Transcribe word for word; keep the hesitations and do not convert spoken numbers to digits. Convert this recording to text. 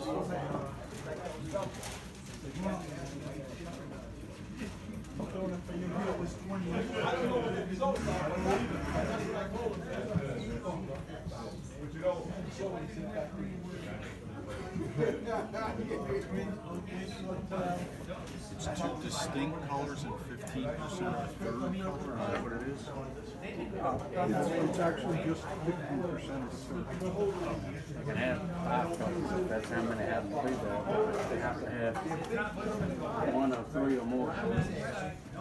It's two distinct colors and fifteen percent of the third color. Is that what it is? It's, it's actually just fifteen percent of the third. You can have five colors. That's how many have to be there. They have to have one or three or more colors.